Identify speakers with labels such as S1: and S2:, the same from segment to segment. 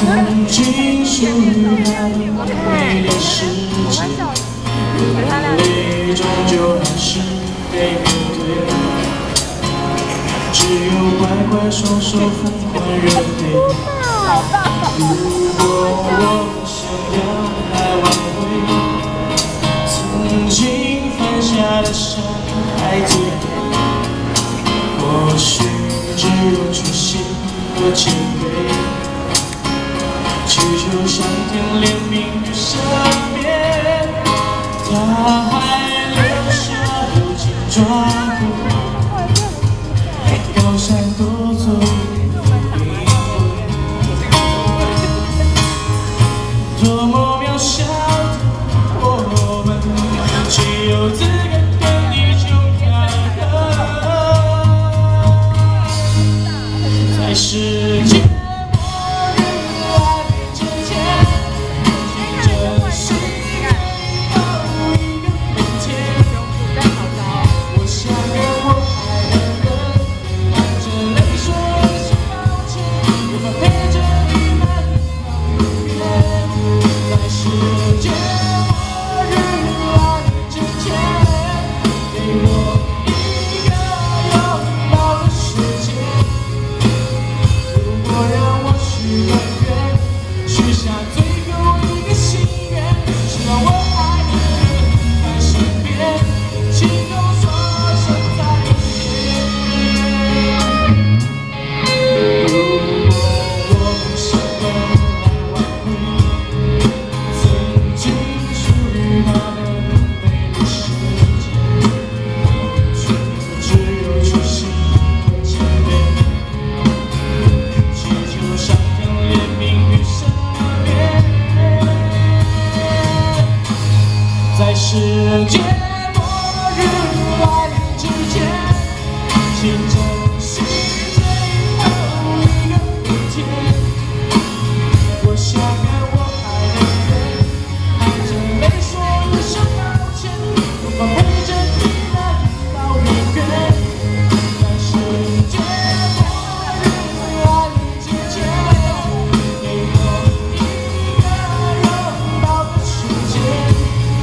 S1: 曾经属于他的美丽世界，眼泪终究还是得面对，只有乖乖双手放宽人类。如果我想要来挽回曾经犯下的伤害罪，或许只有屈膝和谦卑，祈求上天怜悯与赦免。他还留下无尽抓苦，高山多走一回，多么渺小的我们，只有资格跟你就快乐，在世界在世界末日来临之前，请珍惜最后一个明天。我想跟我爱的人含着泪说一声抱歉，我会陪着你们到永远。在世界末日来临之前，给我一个拥抱的时间。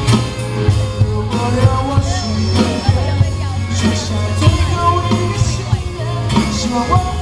S1: 让我许个愿，许下最后一个心愿，希望我。